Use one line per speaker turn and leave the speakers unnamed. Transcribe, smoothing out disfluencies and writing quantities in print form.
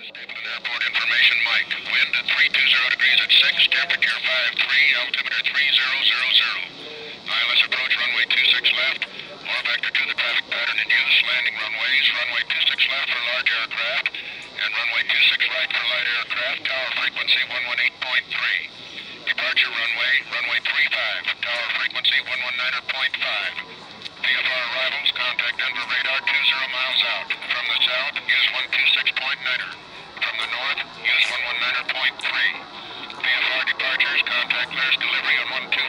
Stable and airport information, Mike. Wind at 320 degrees at 6, temperature 53, altimeter 3000. ILS approach runway 26 left. More vector to the traffic pattern in use. Landing runways, runway 26 left for large aircraft, and runway 26 right for light aircraft. Tower frequency 118.3. Departure runway, runway 35. Tower frequency 119.5. VFR arrivals, contact Denver radar 20 miles out. From the south, use 126.9er. From the north, use 119.3. VFR departures, contact Claire's delivery on 12.